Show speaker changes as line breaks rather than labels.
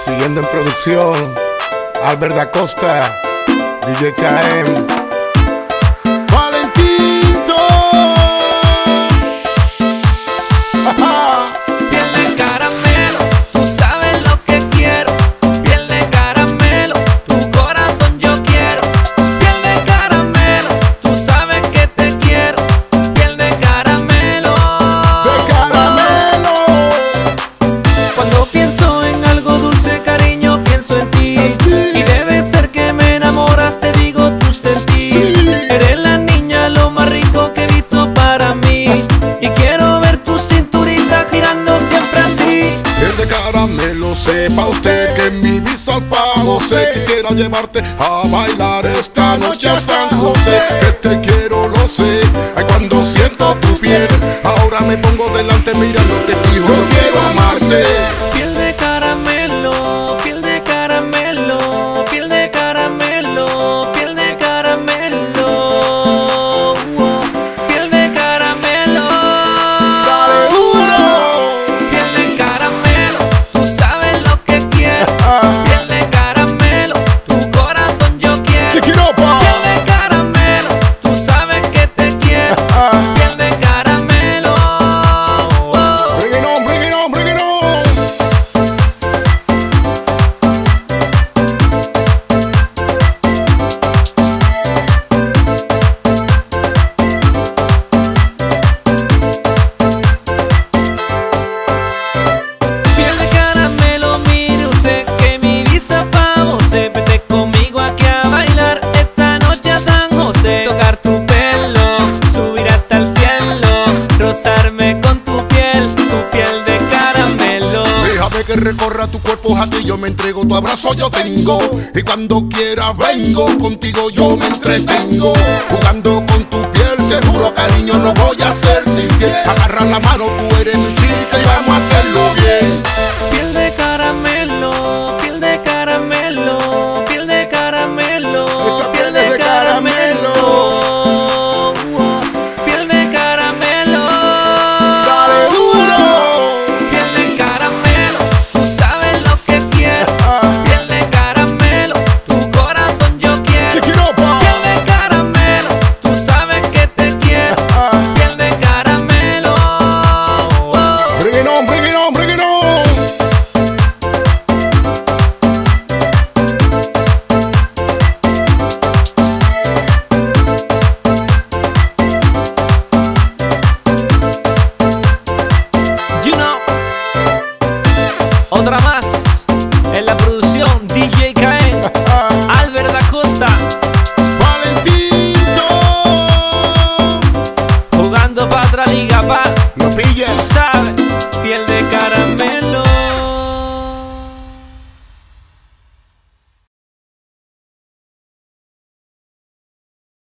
Siguiendo en producción, Albert da Costa, DJ KM, Valentito.
Piel de caramelo, tú sabes lo que quiero. Piel de caramelo, tu corazón yo quiero. Piel de caramelo, tú sabes que te quiero. Piel de caramelo.
De caramelo.
Cuando pienso en algo dulce, cariño, pienso en ti. Y debe ser que me enamoras, te digo tu sentir.
Sí.
Eres la niña, lo más rico que he visto para mí. Y quiero ver tu cinturita girando siempre así.
Piel de caramelo, sepa usted que mi visa pa' José. Quisiera llevarte a bailar esta noche a San José. Que te quiero, lo sé. Ay, cuando siento tu piel, ahora me pongo delante mirándote fijo. Yo quiero amarte.
Piel de caramelo, piel de caramelo, piel de caramelo, piel de caramelo, piel de caramelo.
Dale duro.
Piel de caramelo, tú sabes lo que quiero. Piel de caramelo, tu corazón yo quiero.
Chiquiropa.
Piel de caramelo, tú sabes que te quiero. Piel de caramelo.
Bring it on, bring it on, bring it on.
Piel de caramelo, mire usted que mi visa pa' José. Vete conmigo aquí a bailar esta noche a San José. Tocar tu pelo, subir hasta el cielo, rozarme con tu piel de caramelo.
Déjame que recorra tu cuerpo, a ti yo me entrego, tu abrazo yo tengo. Y cuando quiera vengo, contigo yo me entretengo. Jugando con tu piel, te juro cariño, no voy a hacerte infiel. Agarra la mano, tú eres mi chica y vamos a hacerlo bien.
Piel de caramelo, piel de caramelo, piel de caramelo.
Esa piel es de caramelo.
Piel de caramelo.
Dale duro.
Piel de caramelo, tú sabes lo que quiero. Piel de caramelo, tu corazón yo quiero.
Chiquiropa.
Piel de caramelo, tú sabes que te quiero. Piel de caramelo.
Bring it on, bring it on, bring it on.
You know. Otra más en la producción DJ KM, Albert da Costa,
Valentito.
jugando para otra liga, pa.
Lo
Tú
pillas.
sabes, piel de